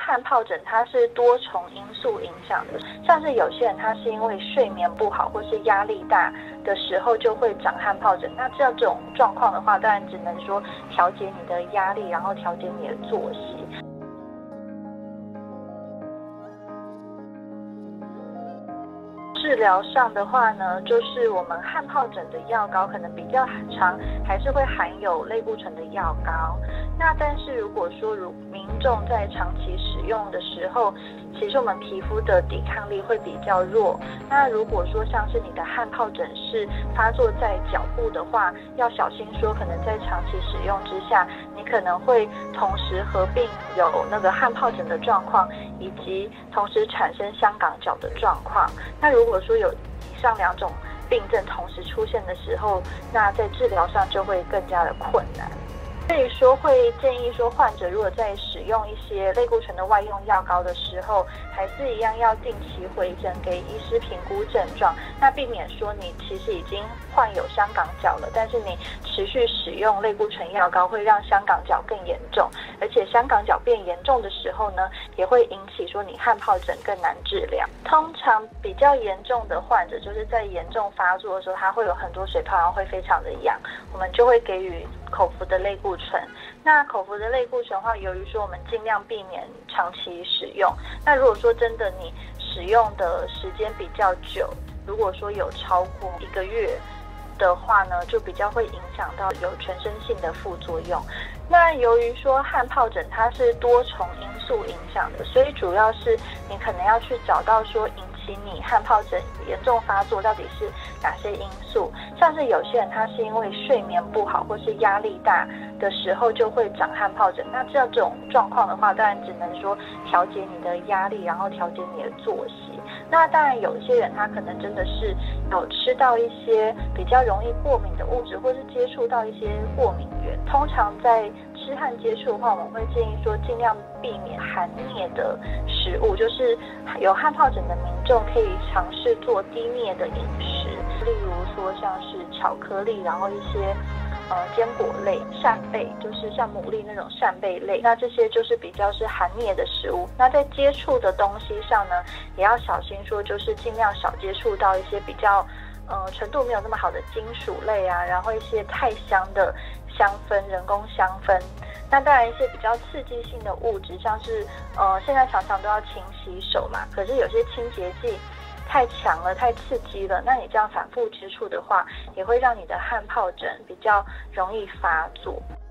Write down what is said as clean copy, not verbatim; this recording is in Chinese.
汗疱疹它是多重因素影响的，像是有些人他是因为睡眠不好或是压力大的时候就会长汗疱疹。那这种状况的话，当然只能说调节你的压力，然后调节你的作息。治疗上的话呢，就是我们汗疱疹的药膏可能比较常还是会含有类固醇的药膏。那但是如果说民众在长期使用的时候，其实我们皮肤的抵抗力会比较弱。那如果说像是你的汗疱疹是发作在脚部的话，要小心说可能在长期使用之下，你可能会同时合并有那个汗疱疹的状况，以及同时产生香港脚的状况。那如果说有以上两种病症同时出现的时候，那在治疗上就会更加的困难。所以说会建议说，患者如果在使用一些类固醇的外用药膏的时候，还是一样要定期回诊给医师评估症状，那避免说你其实已经患有香港脚了，但是你持续使用类固醇药膏会让香港脚更严重，而且香港脚变严重的时候呢，也会引起说你汗疱疹更难治疗。通常比较严重的患者，就是在严重发作的时候，他会有很多水泡，然后会非常的痒，我们就会给予口服的类固醇。那口服的类固醇的话，由于说我们尽量避免长期使用，那如果说真的你使用的时间比较久，如果说有超过1个月的话呢，就比较会影响到有全身性的副作用。那由于说汗疱疹它是多重因素影响的，所以主要是你可能要去找到说引起你汗疱疹严重发作到底是哪些因素。像是有些人他是因为睡眠不好或是压力大的时候就会长汗疱疹。那这种状况的话，当然只能说调节你的压力，然后调节你的作息。那当然有一些人他可能真的是有吃到一些比较容易过敏的物质，或是接触到一些过敏源。通常在吃和接触的话，我们会建议说尽量避免含镍的食物，就是有汗疱疹的民众可以尝试做低镍的饮食，例如说像是巧克力，然后一些坚果类、扇贝，就是像牡蛎那种扇贝类，那这些就是比较是含镍的食物。那在接触的东西上呢，也要小心说，就是尽量少接触到一些比较纯度没有那么好的金属类啊，然后一些太香的香氛、人工香氛。那当然一些比较刺激性的物质，像是现在常常都要勤洗手嘛，可是有些清洁剂太强了、太刺激了，那你这样反复接触的话，也会让你的汗疱疹比较容易发作。